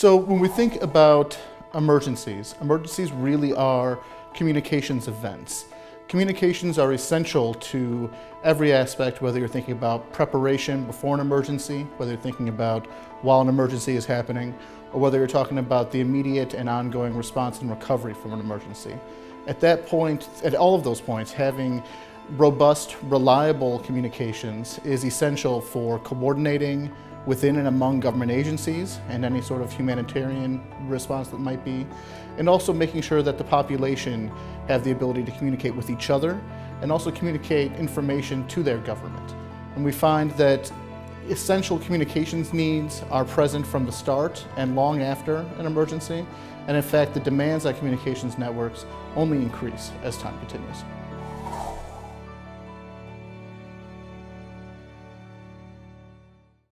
So when we think about emergencies really are communications events. Communications are essential to every aspect, whether you're thinking about preparation before an emergency, whether you're thinking about while an emergency is happening, or whether you're talking about the immediate and ongoing response and recovery from an emergency. At that point, at all of those points, having robust, reliable communications is essential for coordinating within and among government agencies and any sort of humanitarian response that might be, and also making sure that the population have the ability to communicate with each other and also communicate information to their government. And we find that essential communications needs are present from the start and long after an emergency, and in fact the demands on communications networks only increase as time continues.